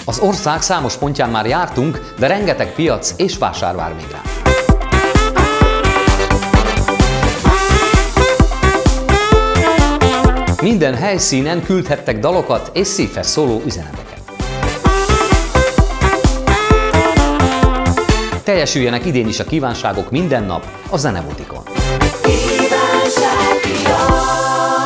Az ország számos pontján már jártunk, de rengeteg piac és vásár vár még rá. Minden helyszínen küldhettek dalokat és szívhez szóló üzeneteket. Teljesüljenek idén is a kívánságok minden nap a Zenebutikon. Kívánság,